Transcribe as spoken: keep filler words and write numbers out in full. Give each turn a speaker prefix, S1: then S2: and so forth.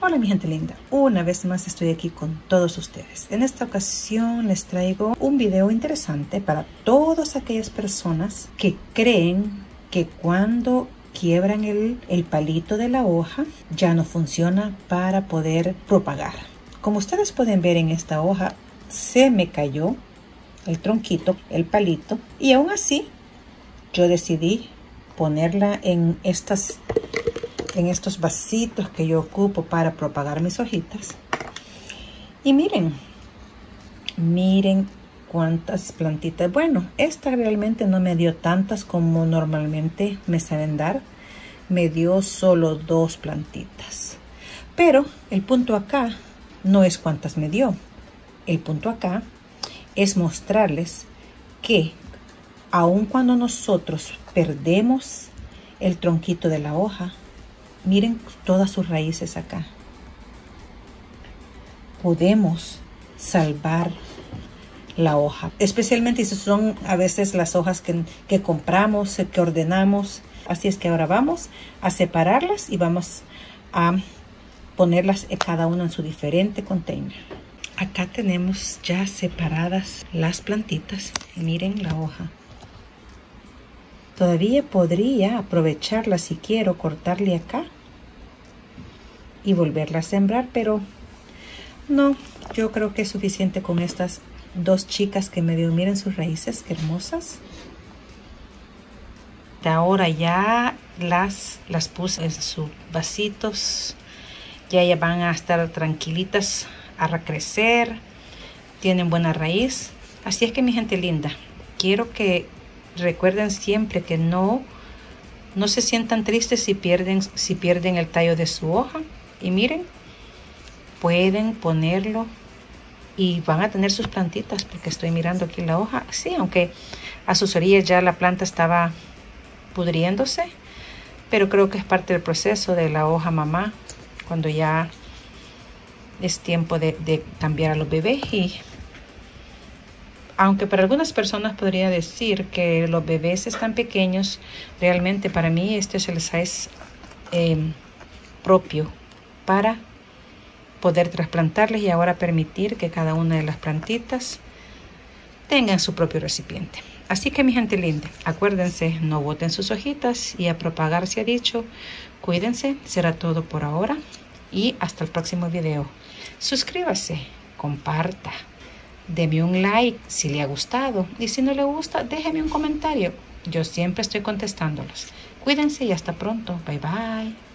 S1: Hola mi gente linda, una vez más estoy aquí con todos ustedes. En esta ocasión les traigo un video interesante para todas aquellas personas que creen que cuando quiebran el, el palito de la hoja ya no funciona para poder propagar. Como ustedes pueden ver en esta hoja, se me cayó el tronquito, el palito, y aún así yo decidí ponerla en estas en estos vasitos que yo ocupo para propagar mis hojitas. Y miren, miren cuántas plantitas. Bueno, esta realmente no me dio tantas como normalmente me saben dar. Me dio solo dos plantitas. Pero el punto acá no es cuántas me dio. El punto acá es mostrarles que aun cuando nosotros perdemos el tronquito de la hoja, miren todas sus raíces acá. Podemos salvar la hoja, especialmente si son a veces las hojas que, que compramos, que ordenamos. Así es que ahora vamos a separarlas y vamos a ponerlas cada una en su diferente container. Acá tenemos ya separadas las plantitas. Miren la hoja. Todavía podría aprovecharla si quiero, cortarle acá y volverla a sembrar, pero no, yo creo que es suficiente con estas dos chicas que me dio. Miren sus raíces, qué hermosas. Ahora ya las, las puse en sus vasitos, ya, ya van a estar tranquilitas a recrecer, tienen buena raíz. Así es que mi gente linda, quiero que recuerden siempre que no, no se sientan tristes si pierden, si pierden el tallo de su hoja. Y miren, pueden ponerlo y van a tener sus plantitas, porque estoy mirando aquí la hoja. Sí, aunque a sus orillas ya la planta estaba pudriéndose, pero creo que es parte del proceso de la hoja mamá, cuando ya es tiempo de, de cambiar a los bebés. Y aunque para algunas personas podría decir que los bebés están pequeños, realmente para mí este es el size eh, propio para poder trasplantarles y ahora permitir que cada una de las plantitas tengan su propio recipiente. Así que mi gente linda, acuérdense, no boten sus hojitas y a propagar se ha dicho. Cuídense, será todo por ahora y hasta el próximo video. Suscríbase, comparta. Deme un like si le ha gustado y si no le gusta, déjeme un comentario. Yo siempre estoy contestándolos. Cuídense y hasta pronto. Bye bye.